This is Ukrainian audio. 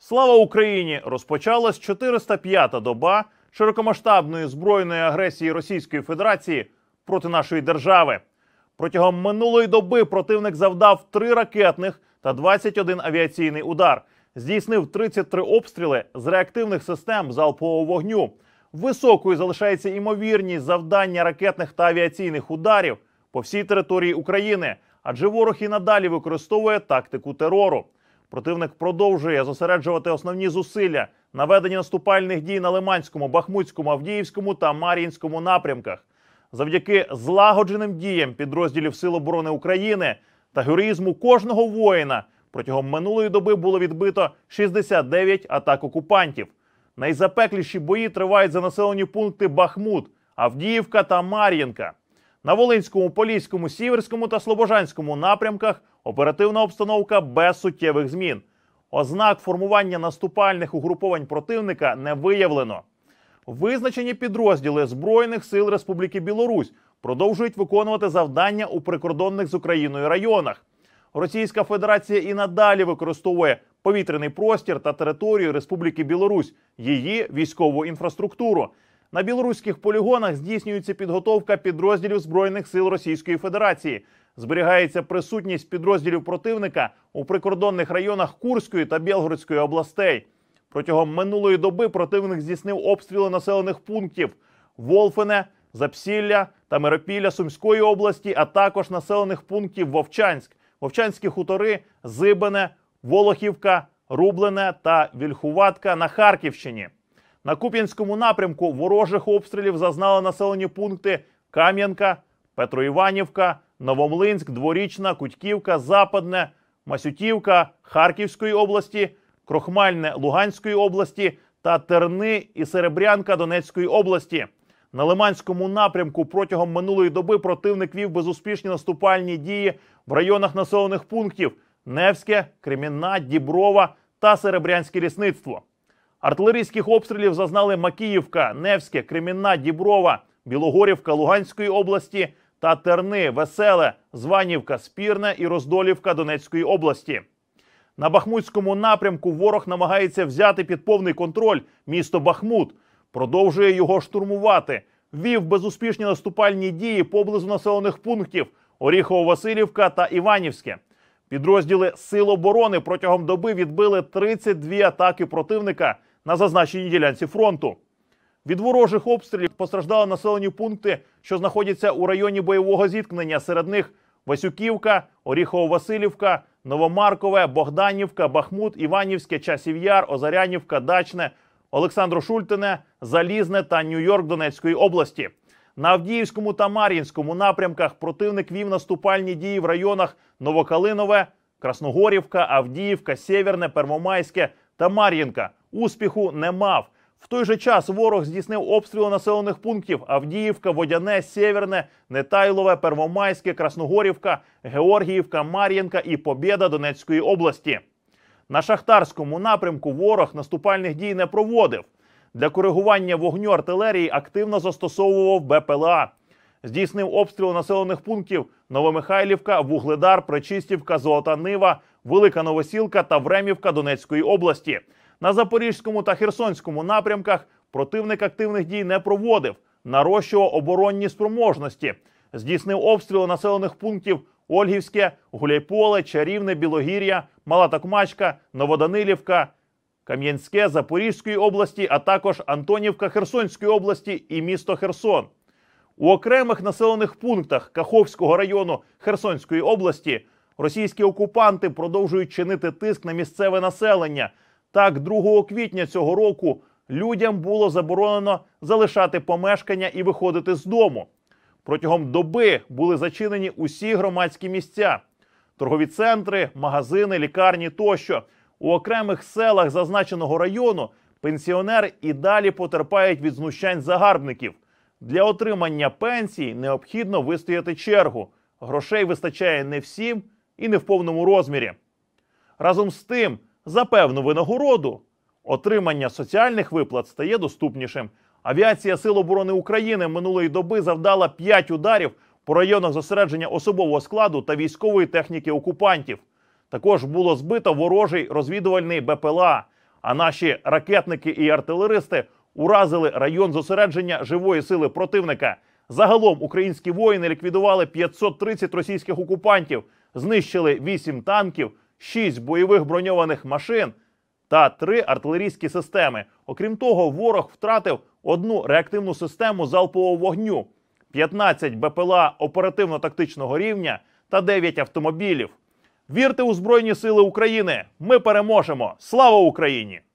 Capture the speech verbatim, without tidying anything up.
Слава Україні! Розпочалась чотириста п'ята доба широкомасштабної збройної агресії Російської Федерації проти нашої держави. Протягом минулої доби противник завдав три ракетних та двадцять один авіаційний удар. Здійснив тридцять три обстріли з реактивних систем залпового вогню. Високою залишається імовірність завдання ракетних та авіаційних ударів по всій території України, адже ворог і надалі використовує тактику терору. Противник продовжує зосереджувати основні зусилля на веденні наступальних дій на Лиманському, Бахмутському, Авдіївському та Мар'їнському напрямках. Завдяки злагодженим діям підрозділів Сил оборони України та героїзму кожного воїна протягом минулої доби було відбито шістдесят дев'ять атак окупантів. Найзапекліші бої тривають за населені пункти Бахмут, Авдіївка та Мар'їнка. На Волинському, Поліському, Сіверському та Слобожанському напрямках оперативна обстановка без суттєвих змін. Ознак формування наступальних угруповань противника не виявлено. Визначені підрозділи Збройних сил Республіки Білорусь продовжують виконувати завдання у прикордонних з Україною районах. Російська Федерація і надалі використовує повітряний простір та територію Республіки Білорусь, її військову інфраструктуру. На білоруських полігонах здійснюється підготовка підрозділів Збройних сил Російської Федерації. Зберігається присутність підрозділів противника у прикордонних районах Курської та Білгородської областей. Протягом минулої доби противник здійснив обстріли населених пунктів Волфине, Запсілля та Миропілля Сумської області, а також населених пунктів Вовчанськ, Вовчанські хутори, Зибине, Волохівка, Рублене та Вільхуватка на Харківщині. На Куп'янському напрямку ворожих обстрілів зазнали населені пункти Кам'янка, Петроіванівка, Новомлинськ, Дворічна, Кутьківка, Западне, Масютівка Харківської області, Крохмальне Луганської області та Терни і Серебрянка Донецької області. На Лиманському напрямку протягом минулої доби противник вів безуспішні наступальні дії в районах населених пунктів Невське, Кремінна, Діброва та Серебрянське лісництво. Артилерійських обстрілів зазнали Макіївка, Невське, Кремінна, Діброва, Білогорівка Луганської області та Терни, Веселе, Званівка, Спірне і Роздолівка Донецької області. На Бахмутському напрямку ворог намагається взяти під повний контроль місто Бахмут, продовжує його штурмувати, вів безуспішні наступальні дії поблизу населених пунктів Оріхово-Василівка та Іванівське. Підрозділи Сил оборони протягом доби відбили тридцять дві атаки противника на зазначеній ділянці фронту. Від ворожих обстрілів постраждали населені пункти, що знаходяться у районі бойового зіткнення. Серед них Васюківка, Оріхово-Василівка, Новомаркове, Богданівка, Бахмут, Іванівське, Часів Яр, Озарянівка, Дачне, Олександро-Шультине, Залізне та Нью-Йорк Донецької області. На Авдіївському та Мар'їнському напрямках противник вів наступальні дії в районах Новокалинове, Красногорівка, Авдіївка, Сєвєрне, Первомайське та Мар'їнка. Успіху не мав. В той же час ворог здійснив обстріли населених пунктів Авдіївка, Водяне, Сєвєрне, Нетайлове, Первомайське, Красногорівка, Георгіївка, Мар'їнка і Побєда Донецької області. На Шахтарському напрямку ворог наступальних дій не проводив. Для коригування вогню артилерії активно застосовував Бе Пе Еле А. Здійснив обстріли населених пунктів Новомихайлівка, Вугледар, Пречистівка, Золота Нива, Велика Новосілка та Времівка Донецької області. На Запорізькому та Херсонському напрямках противник активних дій не проводив, нарощував оборонні спроможності. Здійснив обстріли населених пунктів Ольгівське, Гуляйполе, Чарівне, Білогір'я, Мала Токмачка, Новоданилівка, Кам'янське Запорізької області, а також Антонівка Херсонської області і місто Херсон. У окремих населених пунктах Каховського району Херсонської області російські окупанти продовжують чинити тиск на місцеве населення. Так, другого квітня цього року людям було заборонено залишати помешкання і виходити з дому. Протягом доби були зачинені усі громадські місця – торгові центри, магазини, лікарні тощо. У окремих селах зазначеного району пенсіонери і далі потерпають від знущань загарбників. Для отримання пенсій необхідно вистояти чергу. Грошей вистачає не всім і не в повному розмірі. Разом з тим, за певну винагороду отримання соціальних виплат стає доступнішим. Авіація Сил оборони України минулої доби завдала п'ять ударів по районах зосередження особового складу та військової техніки окупантів. Також було збито ворожий розвідувальний Бе Пе Еле А. А наші ракетники і артилеристи уразили район зосередження живої сили противника. Загалом українські воїни ліквідували п'ятсот тридцять російських окупантів, знищили вісім танків, шість бойових броньованих машин та три артилерійські системи. Окрім того, ворог втратив одну реактивну систему залпового вогню, п'ятнадцять БПЛА оперативно-тактичного рівня та дев'ять автомобілів. Вірте у Збройні Сили України! Ми переможемо! Слава Україні!